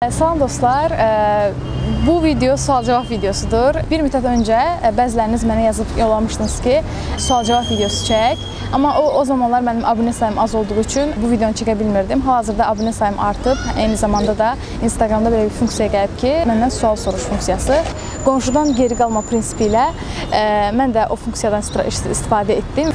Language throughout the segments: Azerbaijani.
Salam dostlar, bu video sual-cavab videosudur. Bir müddət öncə bəziləriniz mənə yazıb yollamışdınız ki, sual-cavab videosu çək. Amma o zamanlar mənim abunə sayım az olduğu üçün bu videonu çəkə bilmirdim. Hal-hazırda abunə sayım artıb, eyni zamanda da Instagramda belə bir funksiya gəlib ki, məndən sual soruş funksiyası. Qonşudan geri qalma prinsipi ilə mən də o funksiyadan istifadə etdim.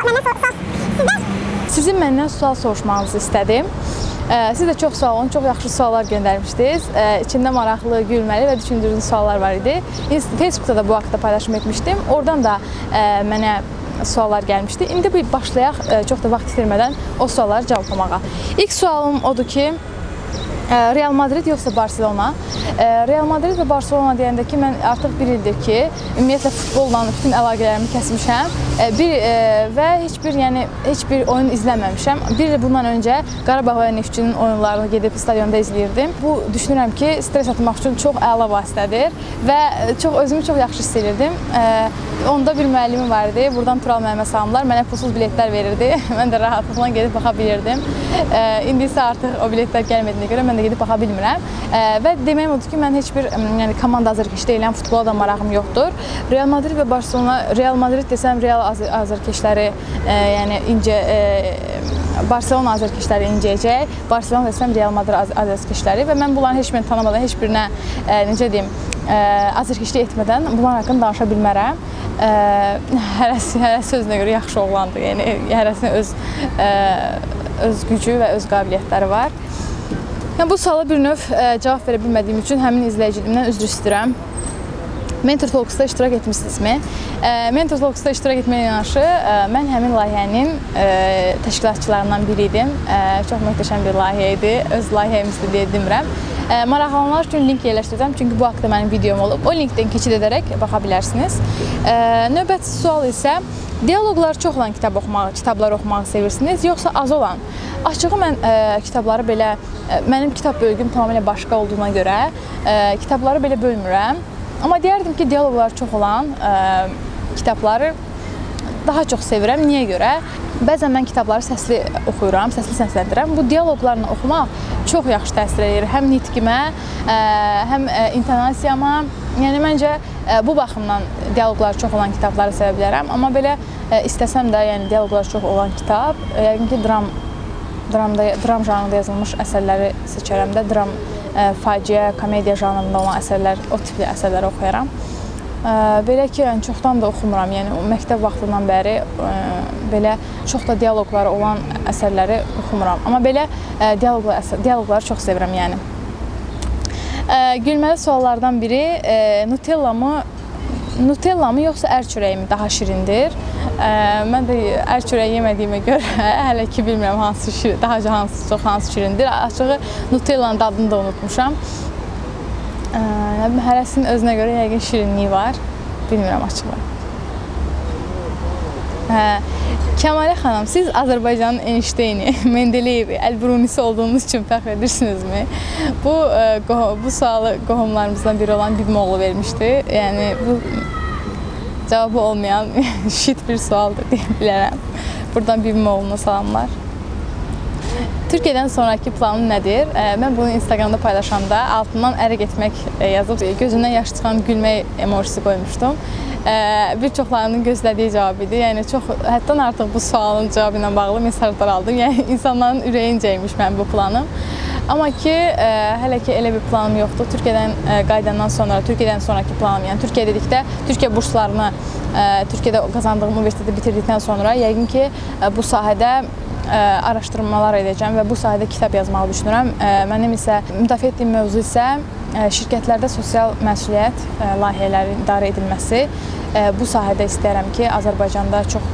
Sizin məndən sual soruşmanızı istədim. Siz də çox sağ olun, çox yaxşı suallar göndərmişdiniz. İçində maraqlı, gülməli və düşündürücü suallar var idi. Facebookda da bu haqda paylaşım etmişdim. Oradan da mənə suallar gəlmişdi. İndi başlayaq, çox da vaxt itirmədən o sualları cevablamağa. İlk sualım odur ki, Real Madrid yoxsa Barcelona? Real Madrid və Barcelona deyəndə ki, mən artıq bir ildir ki, ümumiyyətlə futbolla bütün əlaqələrimi kəsmişəm və heç bir oyun izləməmişəm. Bir il bundan öncə Qarabağ və Neftçinin oyunlarını gedib stadionda izləyirdim. Bu, düşünürəm ki, stres atmaq üçün çox əla vasitədir və özümü çox yaxşı hiss edirdim. Onda bir müəllimim var idi, buradan Tural müəllimə salamlar, mənə pulsuz biletlər verirdi. Mən də rahatlıqla gedib baxa bilirdim. İndi isə artıq o biletlər gəlmədiyinə görə mən də gedib baxa bilmirəm. Və deməyim odur ki, mən heç bir komanda azarkeş deyiləm, futbola da marağım yoxdur. Real Madrid və Barcelona, Real Madrid desəm Real azarkeşləri, Barcelona azarkeşləri incəyəcək, Barcelona desəm Real Madrid azarkeşləri və mən bunların heç birini tanımadan, heç birinə, necə deyim, azarkeşlik etmədən bunlar haqqında danışa bilmərəm. Hərəsi özünə görə yaxşı oğlandır, yəni hərəsinin öz gücü və öz qabiliyyətləri var. Bu suala bir növ cavab verə bilmədiyim üçün həmin izləyiciliyimdən üzr istəyirəm. Mentor Talks'da iştirak etmişsinizmi? Mentor Talks'da iştirak etməyə yanaşı, mən həmin layihənin təşkilatçılarından biri idim. Çox möhtəşəm bir layihə idi, öz layihəmizdir deyə demirəm. Maraqlananlar üçün link yerləşdirəcəm, çünki bu haqda mənim videom olub. O linkdən keçid edərək baxa bilərsiniz. Növbəti sual isə, dialoqlar çox olan kitablar oxumağı sevirsiniz, yoxsa az olan? Açığı mən kitabları belə, mənim kitab bölgüm tamamilə başqa olduğuna görə kitabları belə bölmürəm. Amma deyərdim ki, dialoqlar çox olan kitabları daha çox sevirəm. Niyə görə? Bəzən mən kitabları səsli oxuyuram, səsli səsləndirəm. Bu dialoqlarla oxumaq çox yaxşı təsir edir. Həm nitqimə, həm intonasiyama. Yəni, məncə, bu baxımdan dialoqlar çox olan kitabları sevə bilərəm. Amma belə istəsəm də, yəni dialoqlar çox olan kitab, yəqin ki, dram janrında yazılmış əsərləri seçərəm də. Dram, faciə, komediya janrında olan əsərlər, o tipli əsərləri oxuyaram. Belə ki, çoxdan da oxumuram, yəni məktəb vaxtından bəri belə çox da dialoqları olan əsərləri oxumuram. Amma belə dialoqları çox sevirəm, yəni. Gülməli suallardan biri, Nutella mı yoxsa ər çörəyi mi daha şirindir? Mən də ər çörəyi yemədiyimə görə hələ ki bilmirəm hansı şirindir. Açığı Nutellanın dadını da unutmuşam. Hərəsinin özünə görə yəqin şirinliyi var. Bilmirəm açığı. Kəmalə xanım, siz Azərbaycanın Einsteini, Mendeleyevi, Əlbrunisi olduğunuz üçün fəxr edirsinizmi? Bu sualı qohumlarımızdan biri olan Bibimoğlu vermişdi. Yəni, bu cavabı olmayan şit bir sualdır deyə bilərəm. Buradan Bibimoğlu'na salamlar. Türkiyədən sonraki planım nədir? Mən bunu Instagramda paylaşanda altından ərə getmək yazıb, gözündən yaş çıxan gülmək emojisi qoymuşdum. Bir çoxlarının gözlədiyi cavab idi. Yəni, həddən artıq bu sualın cavabı ilə bağlı mesajlar aldım. Yəni, insanların ürəyincəymiş mənim bu planım. Amma ki, hələ ki elə bir planım yoxdur. Türkiyədən qayıdandan sonra, Türkiyədən sonraki planım, yəni Türkiyə dedikdə, Türkiyə burslarını Türkiyədə qazandığım universiteti bitirdikdən sonra yəqin ki, bu sahədə araşdırmalar edəcəm və bu sahədə kitab yazmağı düşünürəm. Mənim isə müdafiə etdiyim mövzu isə şirkətlərdə sosial məsuliyyət layihələri idarə edilməsi. Bu sahədə istəyərəm ki, Azərbaycanda çox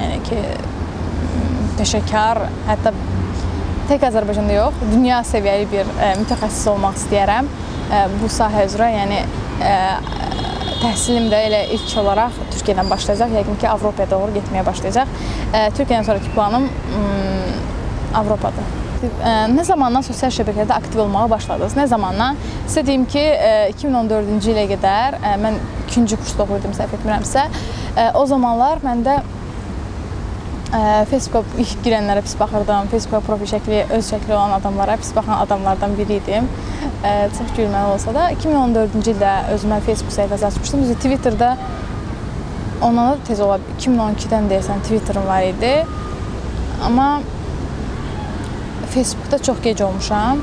peşəkar, hətta tək Azərbaycanda yox, dünya səviyyəli bir mütəxəssis olmaq istəyərəm bu sahə üzrə. Yəni, təhsilim də elə ilk olaraq Türkiyədən başlayacaq, yəqin ki, Avropaya doğru getməyə başlayacaq. Türkiyədən sonraki planım Avropadır. Nə zamandan sosial şəbəkələrdə aktiv olmağa başladınız? Nə zamandan? Sizə deyim ki, 2014-cü ilə qədər, mən 2-ci kursda oxuyurdum, səhv etmirəmsə, o zamanlar məndə Facebooka ilk girənlərə pis baxırdım. Facebooka profil şəkli, öz şəkli olan adamlara pis baxan adamlardan biri idim. Çox gülməli olsa da 2014-cü ildə özümə Facebook səhifəsi açmışdım. Düzdür, Twitterda ondan da tez ola 2012-dən deyəsən Twitterim var idi. Amma Facebookda çox gec olmuşam.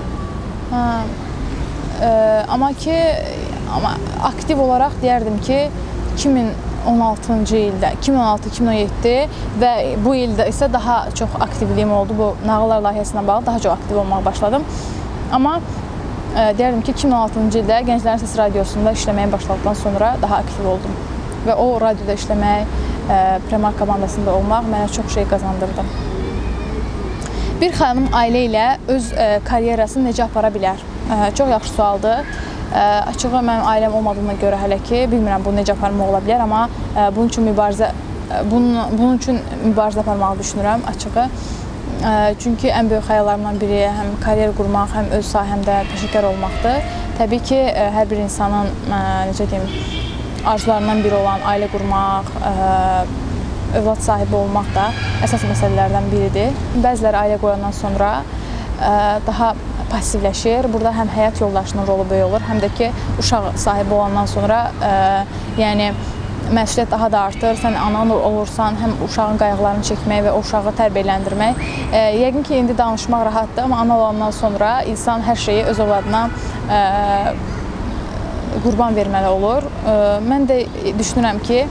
Amma aktiv olaraq deyərdim ki 2016-cı ildə, 2016-2017 və bu ildə isə daha çox aktivliyim oldu. Bu nağıllar layihəsindən bağlı daha çox aktiv olmağa başladım. Amma deyərdim ki 2016-cı ildə Gənclərin Səsi Radiosunda işləməyə başladıqdan sonra daha aktiv oldum. Və o radioda işləmək, Premark komandasında olmaq mənə çox şey qazandırdı. Bir xanım ailə ilə öz karyerasını necə apara bilər? Çox yaxşı sualdır. Açığı mənim ailəm olmadığına görə hələ ki, bilmirəm bu necə aparmaq ola bilər, amma bunun üçün mübarizə aparmağı düşünürəm açığı. Çünki ən böyük xəyallarımdan biri həm karyer qurmaq, həm öz sahəmdə peşəkar olmaqdır. Təbii ki, hər bir insanın, necə deyim, arzularından biri olan ailə qurmaq, övlad sahibi olmaq da əsas məsələlərdən biridir. Bəziləri ailə qoyandan sonra daha passivləşir. Burada həm həyat yoldaşının rolu böyük olur, həm də ki, uşaq sahibi olandan sonra yəni məsuliyyət daha da artır. Sən ana olursan, həm uşağın qayğılarını çəkmək və o uşağı tərbiyələndirmək. Yəqin ki, indi danışmaq rahatdır, amma ana olandan sonra insan hər şeyi öz övladına qurban verməli olur. Mən də düşünürəm ki,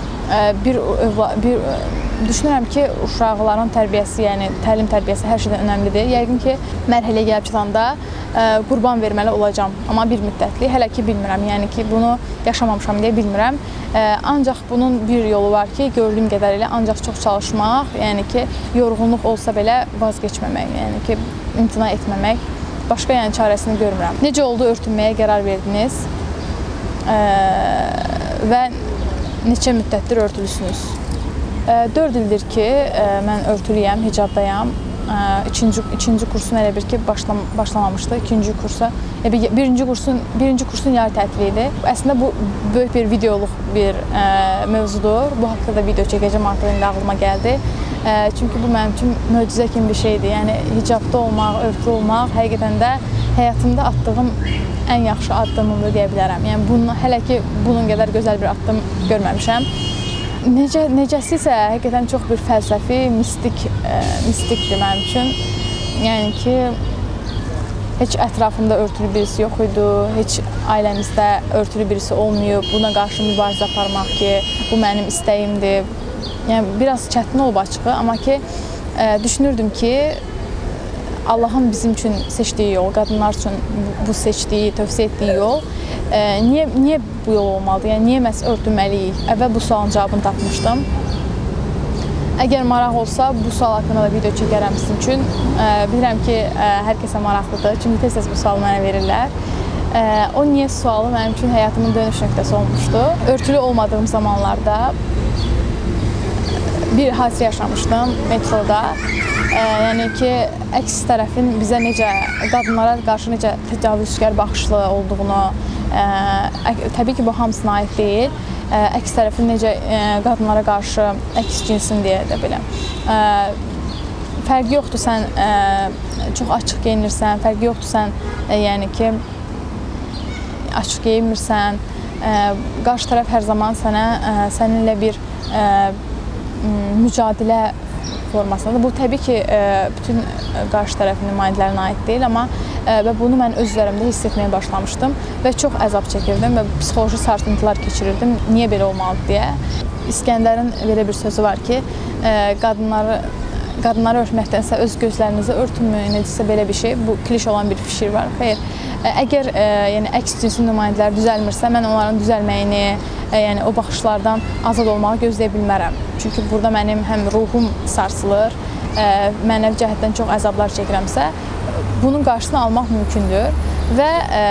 düşünürəm ki, uşaqların tərbiyəsi, yəni təlim tərbiyəsi hər şeydən önəmlidir. Yəqin ki, mərhələyə gəlib çatanda qurban verməli olacam, amma bir müddətli. Hələ ki, bilmirəm, yəni ki, bunu yaşamamışam deyə bilmirəm. Ancaq bunun bir yolu var ki, gördüyüm qədərilə ancaq çox çalışmaq, yəni ki, yorğunluq olsa belə vazgeçməmək, yəni ki, imtina etməmək. Başqa yəni çarəsini görmürəm. Necə oldu örtünməyə qərar verdiniz və neçə müddətdir örtülüsünüz? 4 ildir ki, mən örtülüyəm, hicabdayam. İkinci kursun elə bir ki, başlamamışdı. Birinci kursun yay tətili idi. Əslində, bu böyük bir videoluq bir mövzudur. Bu haqda da video çəkəcəm, artıq indi ağlıma gəldi. Çünki bu mənim üçün möcüzə kimi bir şeydir. Yəni, hicabda olmaq, örtülü olmaq həqiqətən də həyatımda attığım ən yaxşı addımımdır deyə bilərəm. Yəni, hələ ki, bunun qədər gözəl bir addım görməmişəm. Necəsi isə həqiqətən çox bir fəlsəfi, mistikdir mənim üçün. Yəni ki, heç ətrafımda örtülü birisi yox idi, heç ailəmizdə örtülü birisi olmayıb. Buna qarşı mübarizə aparmaq ki, bu mənim istəyimdir. Yəni, biraz çətin olub açığı, amma ki, düşünürdüm ki, Allahın bizim üçün seçdiyi yol, qadınlar üçün bu seçdiyi, tövsiyə etdiyi yol niyə bu yol olmalıdır? Yəni, niyə məhz örtünməliyik? Əvvəl bu sualın cavabını tapmışdım. Əgər maraq olsa, bu sual haqqında da video çəkərəm sizin üçün. Bilirəm ki, hər kəsə maraqlıdır, çünki tez-tez bu sualı mənə verirlər. O niyə sualı mənim üçün həyatımın dönüş nöqtəsi olmuşdu. Örtülü olmadığım zamanlarda bir hadisə yaşamışdım metroda. Yəni ki, əks tərəfin bizə necə, qadınlara qarşı necə təcavüzkar baxışlı olduğunu, təbii ki, bu hamısına aid deyil. Əks tərəfin necə qadınlara qarşı əks cinsin deyə də belə. Fərqi yoxdur, sən çox açıq geyinirsən, fərqi yoxdur, sən yəni ki, açıq geyinmirsən. Qarşı tərəf hər zaman səninlə bir mücadilə formasındadır. Bu, təbii ki, bütün qarşı tərəfin nümayəndələrinə aid deyil, amma bunu mən öz üzərimdə hiss etməyə başlamışdım və çox əzab çəkirdim və psixoloji sarsıntılar keçirirdim, niyə belə olmalıdır deyə. İskəndərin belə bir sözü var ki, qadınları örtməkdənsə öz gözlərinizi örtünmü, necəsə belə bir şey, bu kliş olan bir fikir var. Xeyr, əgər əks cinsin nümayəndələri düzəlmirsə, mən onların düzəlməyini, yəni o baxışlardan azad olmağı gözləyə bilmərəm. Çünki burada mənim həm ruhum sarsılır, mənəvi cəhətdən çox əzablar çəkirəmsə, bunun qarşısını almaq mümkündür və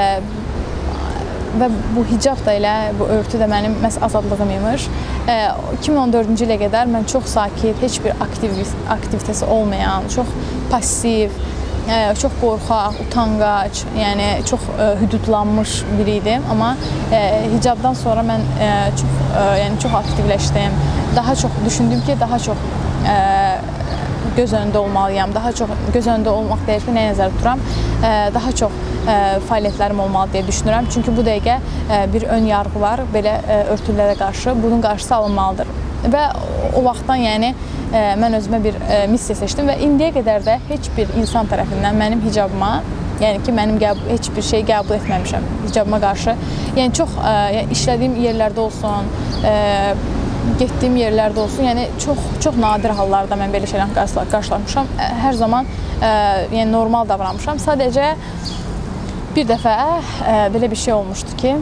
bu hicab da elə, bu örtü də mənim məhz azadlığım imiş. 2014-cü ilə qədər mən çox sakit, heç bir aktivitəsi olmayan, çox passiv, çox qorxaq, utanqac, yəni çox hüdudlanmış biri idim. Amma hicabdan sonra mən çox aktivləşdim. Daha çox düşündüm ki, daha çox göz önündə olmalıyam, daha çox göz önündə olmaq deyil ki, nəyə nəzərdə tuturam, daha çox fəaliyyətlərim olmalı deyə düşünürəm. Çünki bu dəqiqə bir ön yarğı var, belə örtüklərə qarşı, bunun qarşısı alınmalıdır. Və o vaxtdan yəni mən özümə bir missiya seçdim və indiyə qədər də heç bir insan tərəfindən mənim hicabıma, yəni ki, mənim heç bir şey qəbul etməmişəm hicabıma qarşı. Yəni çox işlədiyim yerlərdə olsun, getdiyim yerlərdə olsun, yəni çox nadir hallarda mən belə şeylərlə qarşılaşmışam. Hər zaman yəni normal davranmışam. Sadəcə bir dəfə belə bir şey olmuşdu ki,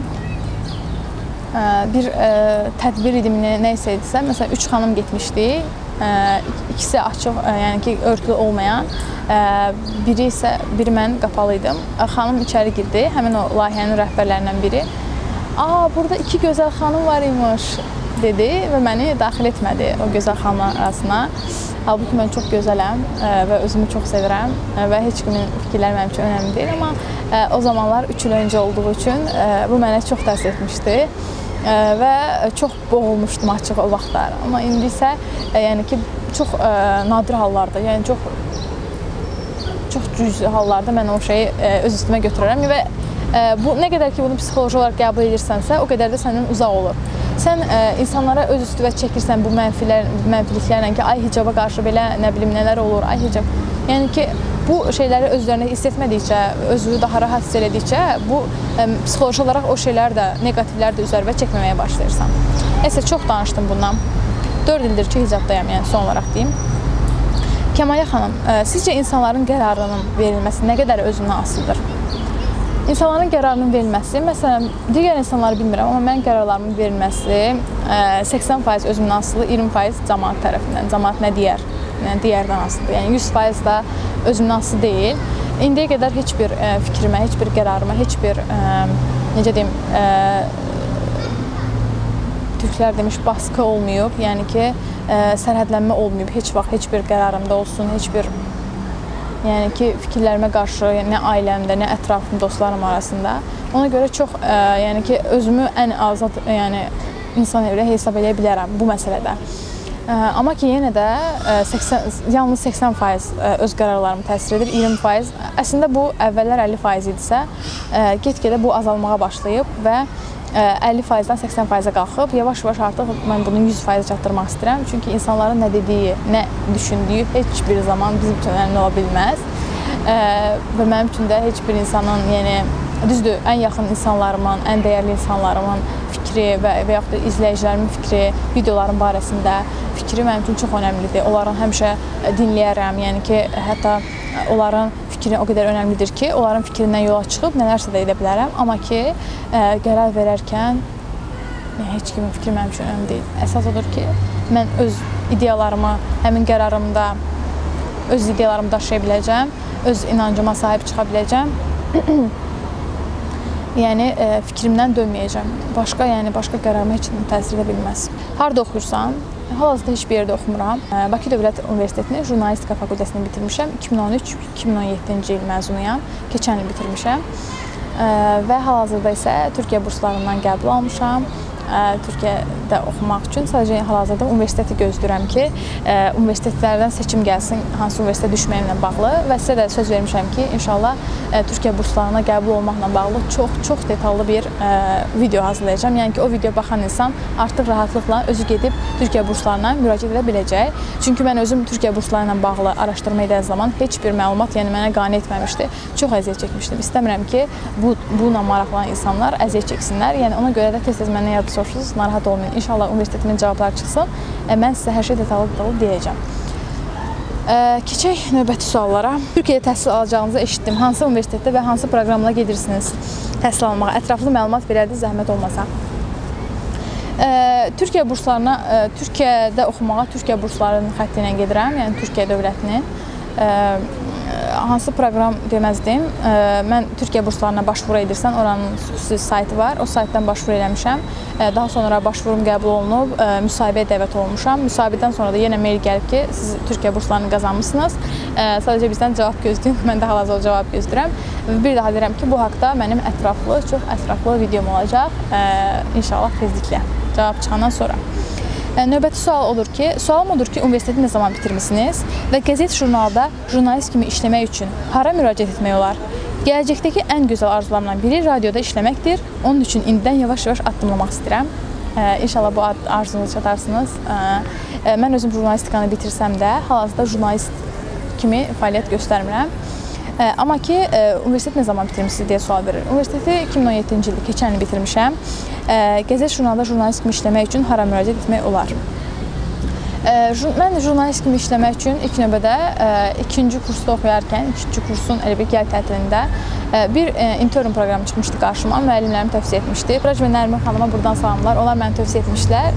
bir tədbir idi, nə isə idisə, məsələn 3 xanım getmişdi, ikisi açıq, yəni ki, örtülü olmayan, biri mən qapalı idim. Xanım içəri girdi, həmin o layihənin rəhbərlərindən biri. Burada 2 gözəl xanım var imiş, dedi və məni daxil etmədi o gözəl xanımların arasına. Halbuki mən çox gözələm və özümü çox sevirəm və heç kimin fikirləri mənim üçün önəmli deyil, amma o zamanlar 3 il öncə olduğu üçün bu mənə çox təsir etmişdi və çox boğulmuşdum açıq o vaxtlar. Amma indi isə yəni ki, çox nadir hallarda, yəni çox cüzi hallarda mən o şeyi öz üstümə götürərəm və bu nə qədər ki, bunu psixoloji olaraq qəbul edirsənsə, o qədər də səndən uzaq olur. Sən insanlara öz üstüvə çəkirsən bu mənfiliklərlə ki, ay hicaba qarşı belə nə bilim nələr olur, ay hicab. Yəni ki, bu şeyləri özlərində hiss etmədikcə, özünü daha rahat hiss elədikcə, bu psixoloji olaraq o şeylər də, neqativlər də üzərinə çəkməməyə başlayırsan. Nəysə, çox danışdım bundan. 4 ildir ki, hicabdayam, yəni son olaraq deyim. Kəmaliyyə xanım, sizcə insanların qərarının verilməsi nə qədər özündən asılıdır? İnsanların qərarının verilməsi, məsələn, digər insanları bilmirəm, amma mən qərarlarımın verilməsi 80% özümdən asılı, 20% cəmaət tərəfindən. Cəmaət nə deyər? Yəni, digərdən asılıdır. Yəni, 100% da özümdən asılı deyil. İndiyə qədər heç bir fikrimə, heç bir qərarıma, heç bir, necə deyim, türklər demiş, baskı olmayıb. Yəni ki, sərhədlənmə olmayıb. Heç vaxt, heç bir qərarımda olsun, heç bir yəni ki, fikirlərimə qarşı nə ailəmdə, nə ətrafım, dostlarım arasında. Ona görə çox, yəni ki, özümü ən azad, yəni insan elə hesab edə bilərəm bu məsələdə. Amma ki, yenə də yalnız 80% öz qərarlarımı təsir edir, 20%. Əslində bu əvvəllər 50% idisə, get-gedə bu azalmağa başlayıb və 50%-dən 80%-ə qalxıb, yavaş-yavaş artıq mən bunu 100%-ə çatdırmaq istəyirəm. Çünki insanların nə dediyi, nə düşündüyü heç bir zaman bizim üçün önəmli ola bilməz. Və mənim üçün də heç bir insanın, yəni, düzdür, ən yaxın insanlarımın, ən dəyərli insanlarımın fikri və yaxud da izləyicilərimin fikri, videoların barəsində fikri mənim üçün çox önəmlidir. Onların həmişə dinləyərəm, yəni ki, hətta onların fikri o qədər önəmlidir ki, onların fikrindən yola çıxıb nələrsə də edə bilərəm. Amma ki, qərar verərkən heç kimin fikri mənim üçün önəmli deyil. Əsas odur ki, mən öz ideyalarımı, həmin qərarımda öz ideyalarımı daşıya biləcəm, öz inancıma sahib çıxa biləcəm. Yəni, fikrimdən dönməyəcəm. Başqa qərarıma heç kim təsir edə bilməz. Harada oxuyursan? Hal-hazırda heç bir yerdə oxumuram. Bakı Dövlət Universitetinin Jurnalistika fakültəsini bitirmişəm. 2013-2017-ci il məzunuyam. Keçən il bitirmişəm. Və hal-hazırda isə Türkiyə burslarından qəbul almışam. Türkiyədə oxumaq üçün sadəcə hal-hazırda universiteti gözləyirəm ki, universitetlərdən seçim gəlsin, hansı universitetə düşməyimlə bağlı və sizə də söz vermişəm ki, inşallah Türkiyə burslarına qəbul olmaqla bağlı çox detallı bir video hazırlayacağam. Yəni ki, o videoya baxan insan artıq rahatlıqla özü gedib Türkiyə burslarına müraciət edə biləcək. Çünki mən özüm Türkiyə bursları ilə bağlı araşdırma edən zaman heç bir məlumat məni qane etməmişdi. Çox əziyyət çəkmişdim. İstəmirəm ki, bununla maraqlanan insanlar əziyyət çəksinlər. Yəni ona görə də tez-tez məndən yardım soruşursunuz, narahat olmayın. İnşallah universitetimin cavabları çıxsın. Mən sizə hər şey detallı deyəcəm. Keçək növbəti suallara. Türkiyədə təhsil alacağınızı eşitdim. Hansı universitetdə və hansı proqramla gedirsiniz təhsil almağa? Ətraflı məlumat verərdi, zəhmət olmasa. Türkiyə burslarına, Türkiyədə oxumağa Türkiyə burslarının xətti ilə gedirəm, yəni Türkiyə dövlətinin. Hansı proqram deməzdim. Mən Türkiyə burslarına başvuru edirsən, oranın xüsusi saytı var. O saytdan başvuru eləmişəm. Daha sonra başvurum qəbul olunub, müsahibəyə dəvət olmuşam. Müsahibədən sonra da yenə mail gəlib ki, siz Türkiyə burslarını qazanmışsınız. Sadəcə bizdən cavab gözləyin. Mən də hal-hazırda cavab gözləyirəm. Bir daha deyirəm ki, bu haqda mənim çox ətraflı videom olacaq. İnşallah tezliklə cavab çıxandan sonra. Növbəti sualım odur ki, universiteti nə zaman bitirmisiniz və qəzet jurnalda jurnalist kimi işləmək üçün hara müraciət etmək olar? Gələcəkdəki ən gözəl arzularımdan biri radioda işləməkdir. Onun üçün indidən yavaş-yavaş addımlamaq istəyirəm. İnşallah bu arzunuzu çatarsınız. Mən özüm jurnalistikanı bitirsəm də, hal-hazırda jurnalist kimi fəaliyyət göstərmirəm. Amma ki, universiteti nə zaman bitirmişsiniz deyə sual verir. Universiteti 2017-ci ildə, keçən il bitirmişəm. Qəzet jurnalda jurnalist kimi işləmək üçün hara müraciət etmək olar? Mən jurnalist kimi işləmək üçün ilk növbədə ikinci kursda oxuyarkən, ikinci kursun elə bir yay tətilində bir intern proqramı çıxmışdı qarşıma, müəllimlərim tövsiyə etmişdi. Biraj və Nərmin xanıma buradan salamlar, onlar mənə tövsiyə etmişlər.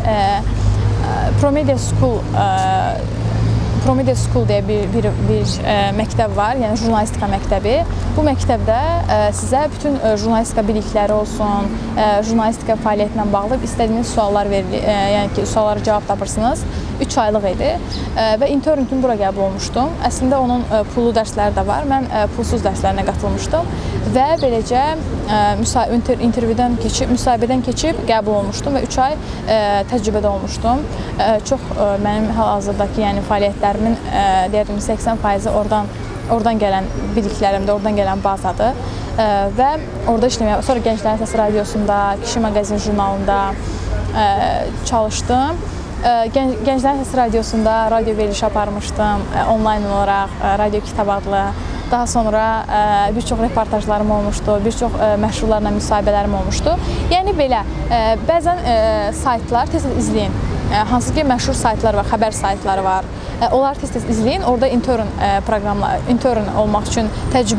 Promedia School deyə bir məktəb var, yəni jurnalistika məktəbi. Bu məktəbdə sizə bütün jurnalistika bilikləri olsun, jurnalistika fəaliyyətinə bağlı istədiyiniz suallar verilir, yəni ki, suallara cavab tapırsınız. 3 aylıq idi və intern kimi bura qəbul olmuşdum. Əslində onun pullu dərsləri də var. Mən pulsuz dərslərinə qatılmışdım və beləcə müsahibədən keçib qəbul olmuşdum və 3 ay təcrübədə olmuşdum. Çox mənim hal-hazırdakı yəni fəaliyyətlərimin deyərdim 80%-i oradan gələn biliklərimdə, oradan gələn bazadır və orada işləməyə, sonra Gənclərin Səsi radiosunda, Kişi Maqazin jurnalında çalışdım. Gənclərin Səsi radiosunda radio verilişi aparmışdım, onlayn olaraq, Radio Kitab adlı. Daha sonra bir çox reportajlarım olmuşdu, bir çox məşhurlarla müsahibələrim olmuşdu. Yəni belə, bəzən saytlar tez-tez izləyin. Hansı ki, məşhur saytlar var, xəbər saytları var. Onları tez-tez izləyin. Orada intern olmaq üçün,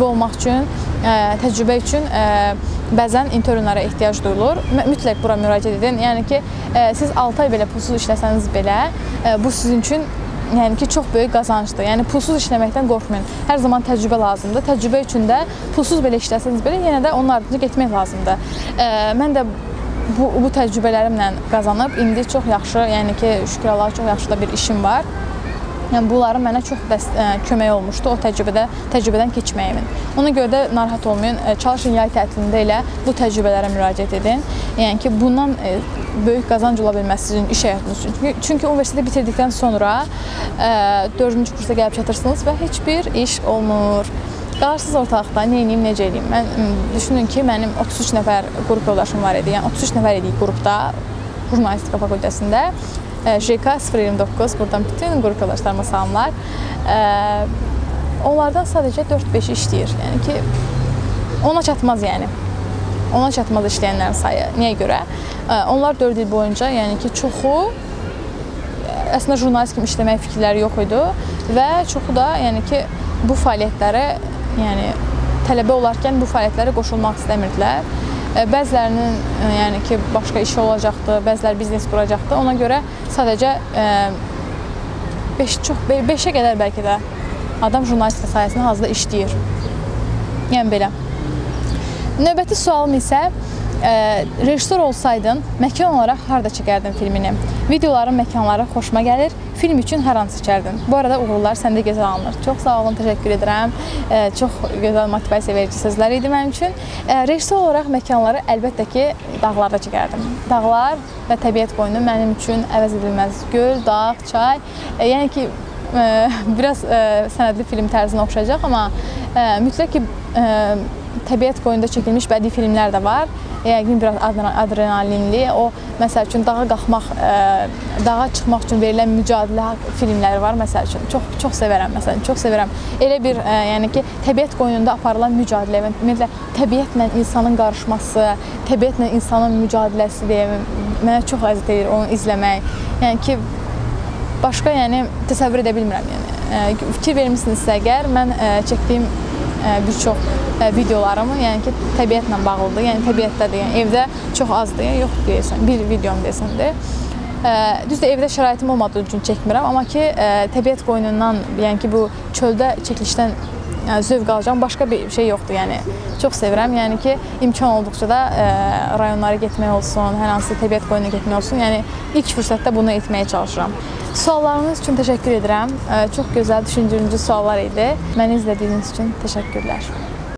təcrübə üçün bəzən internlara ehtiyac duyulur. Mütləq bura müraciət edin. Yəni ki, siz 6 ay belə pulsuz işləsəniz belə, bu sizin üçün yəni ki, çox böyük qazancdır. Yəni, pulsuz işləməkdən qorxmayın. Hər zaman təcrübə lazımdır. Təcrübə üçün də pulsuz belə işləsəniz belə, yenə də onun ardınca getmək lazımdır. Mən də bu təcrübələrimlə qazanıb, indi çox yaxşı, yəni ki, şükür Allaha çox yaxşı da bir işim var. Yəni, bunların mənə çox kömək olmuşdu o təcrübədən keçməyimin. Ona görə də narahat olmayın, çalışın yay tətilində elə bu təcrübələrə müraciət edin. Yəni ki, bundan böyük qazanc ola bilməz sizin iş həyatınız üçün. Çünki universiteti bitirdikdən sonra 4-cü kursa gəlib çatırsınız və heç bir iş olmur. Qalarsınız ortalıqda, nə edeyim, necə edeyim. Mən düşünün ki, mənim 33 nəfər qrup yoldaşım var idi. Yəni 33 nəfər idik qrupda, jurnalistika fakültəsində. JK 029, buradan bütün qrup yoldaşlarıma salamlar. Onlardan sadəcə 4-5 işləyir. Yəni ki, ona çatmaz yəni. Ona çatmaz işləyənlərin sayı. Niyə görə? Onlar 4 il boyunca, yəni ki, çoxu əslində jurnalist kimi işləmək fikirləri yox idi və çoxu da, yəni ki, bu fəaliyyətlərə, yəni tələbə olarkən bu fəaliyyətlərə qoşulmaq istəmirdilər. Bəzilərinin, yəni ki, başqa işi olacaqdı, bəziləri biznes quracaqdı. Ona görə sadəcə 5-ə qədər bəlkə də adam jurnalistika sayəsində hazırda işləyir. Yəni belə. Növbəti sualım isə, rejissor olsaydın, məkan olaraq harada çəkərdin filmini? Videoların məkanları xoşuma gəlir, film üçün hər an seçərdin. Bu arada uğurlar səndə gözəl alınır. Çox sağ olun, təşəkkür edirəm. Çox gözəl motivasiya verici sözlər idi mənim üçün. Rejissor olaraq məkanları əlbəttə ki, dağlarda çəkərdim. Dağlar və təbiət qoyunu mənim üçün əvəz edilməz. Göl, dağ, çay. Yəni ki, biraz sənədli film tərzinə oxşayacaq, amma mütləq ki, təbiət qoyunda çəkilmiş bədii filmlər də var. Yəqin biraz adrenalinli, o məsəl üçün dağa qalxmaq, dağa çıxmaq üçün verilən mücadilə filmləri var məsəl üçün. Çox sevərəm məsələn, çox sevərəm. Elə bir, yəni ki, təbiət qoynunda aparılan mücadilə, ümumiyyətlə təbiətlə insanın qarışması, təbiətlə insanın mücadiləsi deyə mənə çox əziz edir onu izləmək. Yəni ki, başqa yəni təsəvvür edə bilmirəm yəni. Fikir vermişsinizsə əgər, mən çəkdiyim bir çox videolarımı, yəni ki, təbiətlə bağlıdır, yəni təbiətdədir, yəni evdə çox azdır, yox deyəsən, bir videom desəmdir. Düzdür, evdə şəraitim olmadığı üçün çəkmirəm, amma ki, təbiət qoynundan, yəni ki, bu çöldə çəkilişdən zövq alacağım, başqa bir şey yoxdur, yəni çox sevirəm, yəni ki, imkan olduqca da rayonlara getmək olsun, hər hansı təbiət qoynuna getmək olsun, yəni ilk fürsətdə bunu etməyə çalışıram. Suallarınız üçün təşəkkür edirəm, çox gözəl, düşündürücü suallar idi. Məni izlədiyiniz üçün təşəkkürlər.